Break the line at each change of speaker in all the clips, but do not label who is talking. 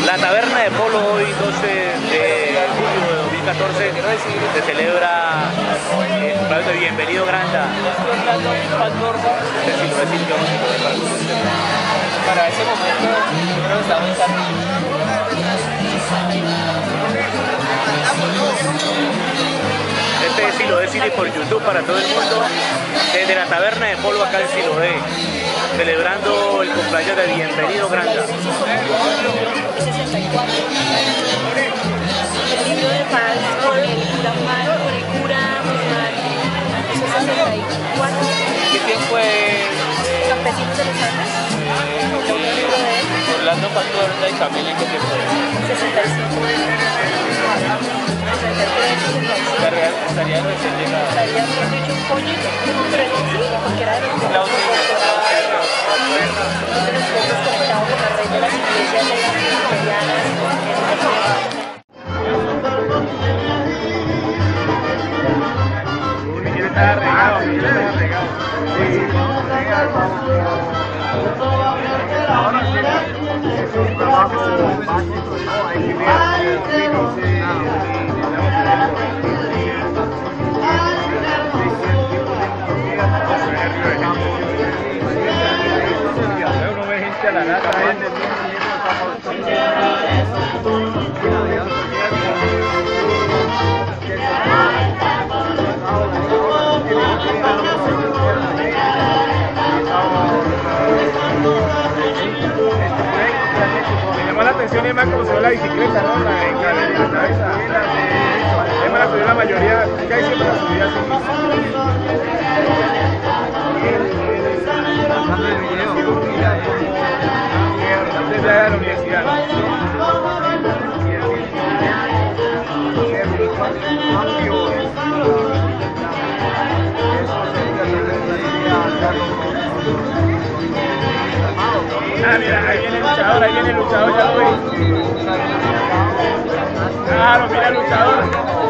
La taberna de Polo hoy 12 de julio de 2014 se celebra el cumpleaños de Bienvenido Granda.
Para ese momento creo que estamos
Este es Siloé City por YouTube para todo el mundo, desde la taberna de Polo acá en Siloé, celebrando el cumpleaños de Bienvenido Granda.
El libro de paz por el cura Guzmán, 64.
¿Qué tiempo es?
Campesinos de los Andes, un libro de él.
Orlando Pastorda y Camila, ¿qué tiempo es?
65.
Estaría recién llegada.
Estaría, mejor dicho, un pollito, pero sí, cualquiera de los
La utilización
de los pueblos conectados con la red de las iglesias de las cristianas
Está regado, está regado. Uno ve gente a la lata. Me llamó la atención es más como se ve la bicicleta, ¿no? La cabeza. Es más la subió la mayoría, casi siempre la subía así. Desde allá de la universidad. Ah, mira, ahí viene el luchador, ya lo vi. Claro, mira el luchador.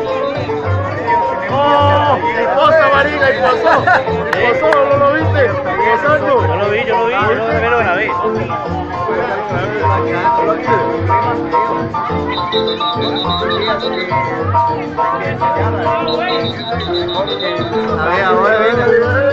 ¡Oh! ¡Y posa, marica! ¡Y posó! ¡Posó! ¿No lo viste? ¡Posando! Yo lo vi, pero la vi. A ver, ahora viene.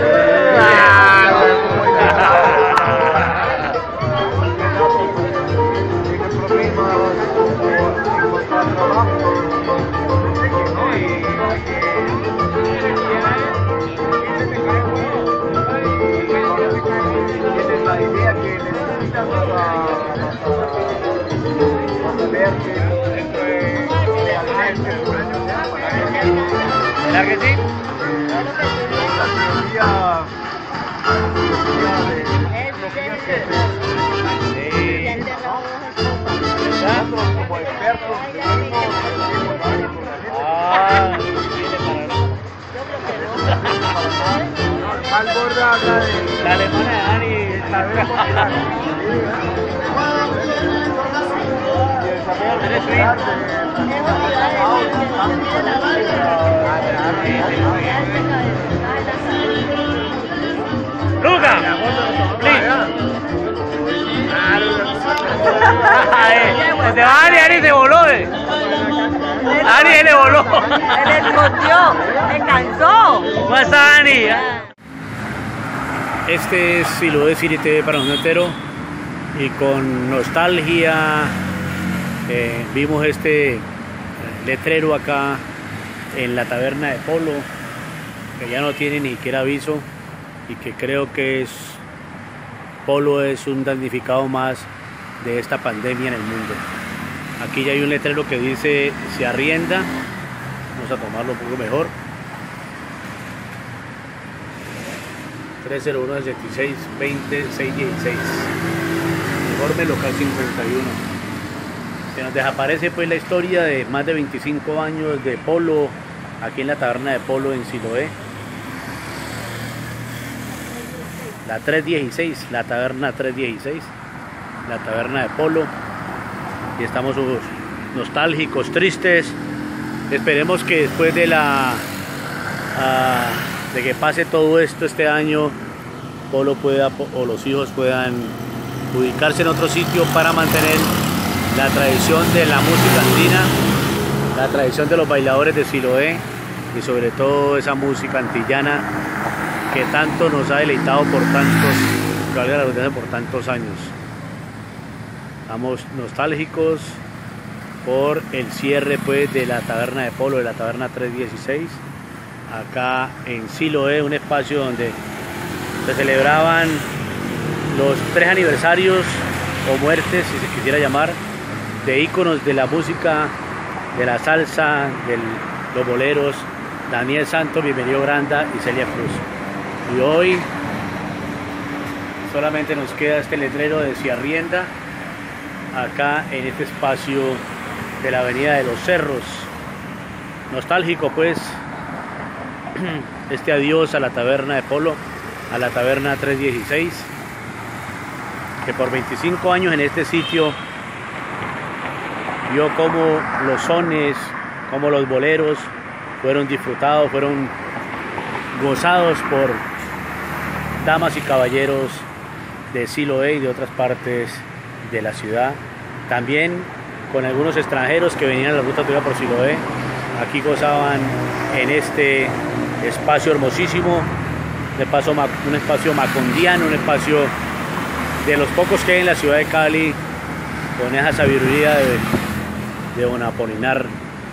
La idea que necesitas para ver que realmente ¿verdad que sí? La teoría nosotros como expertos más gorda habla de la alemana de Dani. Luca, se va Ani se voló. Ani le voló.
Se le escondió, se cansó.
¿Cómo está Ani? Este es Siloé City TV para un entero y con nostalgia vimos este letrero acá en la taberna de Polo que ya no tiene ni siquiera aviso y que creo que Polo es un damnificado más de esta pandemia en el mundo. Aquí ya hay un letrero que dice se arrienda, vamos a tomarlo un poco mejor. 301 66 20 616, informe local 51. Se nos desaparece pues la historia de más de 25 años de Polo aquí en la taberna de Polo en Siloé. La 316, la taberna 316, la taberna de Polo. Y estamos nostálgicos, tristes. Esperemos que después de de que pase todo esto este año, Polo pueda o los hijos puedan ubicarse en otro sitio para mantener la tradición de la música andina, la tradición de los bailadores de Siloé y sobre todo esa música antillana que tanto nos ha deleitado por tantos años. Estamos nostálgicos por el cierre pues de la taberna de Polo, de la taberna 316, acá en Siloé, un espacio donde se celebraban los 3 aniversarios o muertes, si se quisiera llamar, de íconos de la música, de la salsa, de los boleros, Daniel Santos, Bienvenido Granda y Celia Cruz. Y hoy solamente nos queda este letrero de Si Arrienda, acá en este espacio de la avenida de los Cerros. Nostálgico pues este adiós a la taberna de Polo, a la taberna 316, que por 25 años en este sitio vio cómo los sones, como los boleros fueron disfrutados, fueron gozados por damas y caballeros de Siloé y de otras partes de la ciudad. También con algunos extranjeros que venían a la ruta tuya por Siloé, aquí gozaban en este espacio hermosísimo, un espacio macondiano, un espacio de los pocos que hay en la ciudad de Cali, con esa sabiduría de don Apolinar.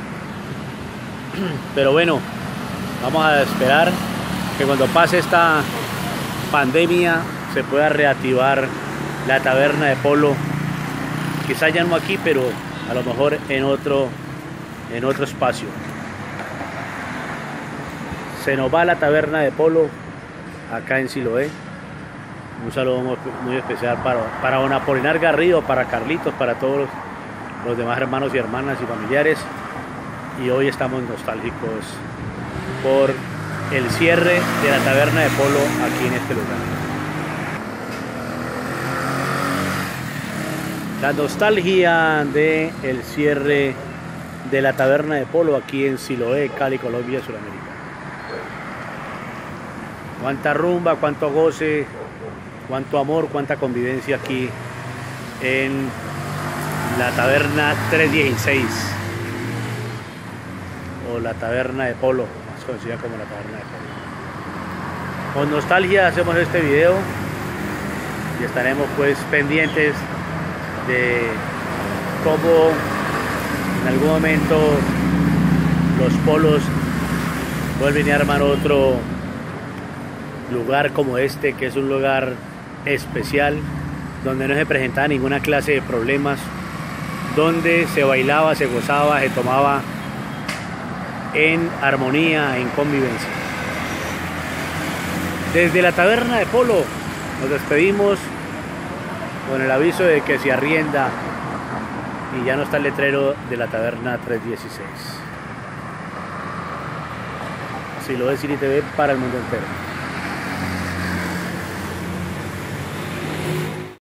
Pero bueno, vamos a esperar que cuando pase esta pandemia se pueda reactivar la taberna de Polo, quizá ya no aquí, pero a lo mejor en otro espacio. Se nos va la taberna de Polo acá en Siloé. Un saludo muy especial para don Apolinar Garrido, para Carlitos, para todos los demás hermanos y hermanas y familiares. Y hoy estamos nostálgicos por el cierre de la taberna de Polo aquí en este lugar. La nostalgia del cierre de la taberna de Polo aquí en Siloé, Cali, Colombia, Sudamérica. Cuánta rumba, cuánto goce, cuánto amor, cuánta convivencia aquí en la taberna 316 o la taberna de Polo, más conocida como la taberna de Polo. Con nostalgia hacemos este video y estaremos pues pendientes de cómo en algún momento los polos vuelven a armar otro lugar como este, que es un lugar especial, donde no se presentaba ninguna clase de problemas, donde se bailaba, se gozaba, se tomaba en armonía, en convivencia. Desde la taberna de Polo nos despedimos con el aviso de que se arrienda y ya no está el letrero de la taberna 316. Siloé City TV para el mundo entero.